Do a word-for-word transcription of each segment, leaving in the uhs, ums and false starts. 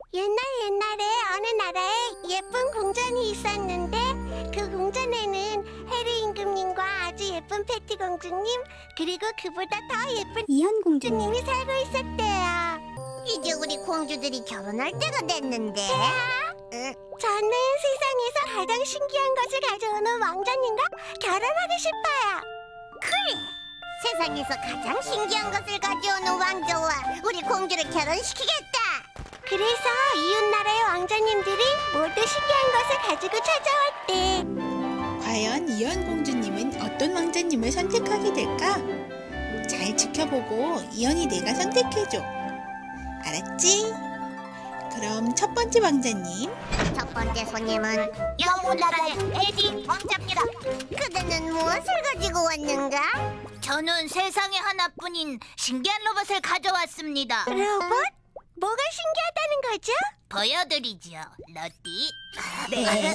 옛날 옛날에 어느 나라에 예쁜 궁전이 있었는데 그 궁전에는 해리 임금님과 아주 예쁜 패티 공주님 그리고 그보다 더 예쁜 이현 공주님. 공주님이 살고 있었대요. 이제 우리 공주들이 결혼할 때가 됐는데. 응. 저는 세상에서 가장 신기한 것을 가져오는 왕자님과 결혼하고 싶어요. 그래, 세상에서 가장 신기한 것을 가져오는 왕자와 우리 공주를 결혼시키겠다. 그래서 이웃나라의 왕자님들이 모두 신기한 것을 가지고 찾아왔대. 과연 이현 공주님은 어떤 왕자님을 선택하게 될까? 잘 지켜보고 이현이 내가 선택해줘. 알았지? 그럼 첫 번째 왕자님. 첫 번째 손님은 영혼나라의 에디 왕자입니다. 그대는 무엇을 가지고 왔는가? 저는 세상에 하나뿐인 신기한 로봇을 가져왔습니다. 로봇? 뭐가 신기하다는 거죠? 보여드리죠, 러띠. 네.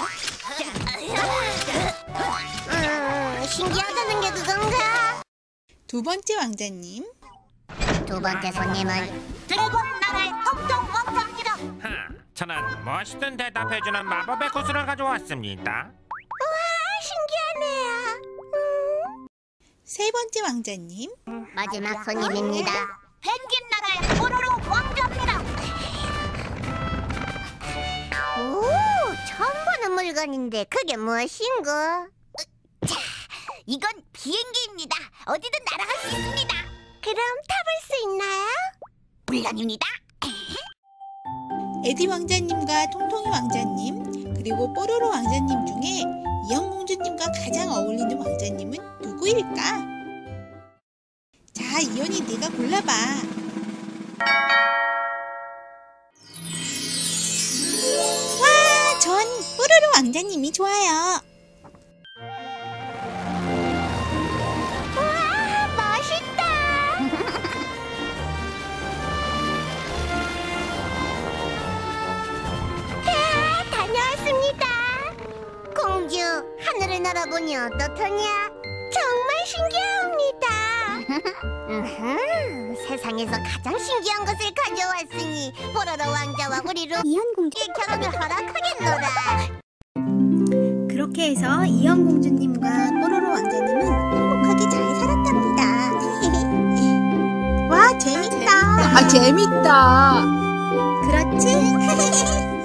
음, 신기하다는 게 그건가? 두 번째 왕자님. 두 번째 손님은 드래곤 나라의 통통 왕자입니다. 하, 저는 멋있는 대답해주는 마법의 구슬을 가져왔습니다. 우와, 신기하네요. 세 번째 왕자님. 마지막 손님입니다. 펭귄 나라의 뽀로로 왕자입니다. 오, 처음 보는 물건인데 그게 무엇인가? 자, 이건 비행기입니다. 어디든 날아갈 수 있습니다. 그럼 타볼 수 있나요? 물론입니다. 에디 왕자님과 통통이 왕자님 그리고 뽀로로 왕자님 중에 이현 공주님과 가장 어울리는 왕자님은 누구일까? 자, 이현이 네가 골라봐. 와, 전 뽀로로 왕자님이 좋아요. 우와, 멋있다. 네, 다녀왔습니다. 공주, 하늘을 날아보니 어떻더냐? 정말 신기합니다. 음흠, 세상에서 가장 신기한 것을 가져왔으니 뽀로로 왕자와 우리 루비의 이현 공주. 결혼을 허락하겠노라. 그렇게 해서 이현 공주님과 뽀로로 왕자님은 행복하게 잘 살았답니다. 와, 재밌다. 아, 재밌다. 그렇지?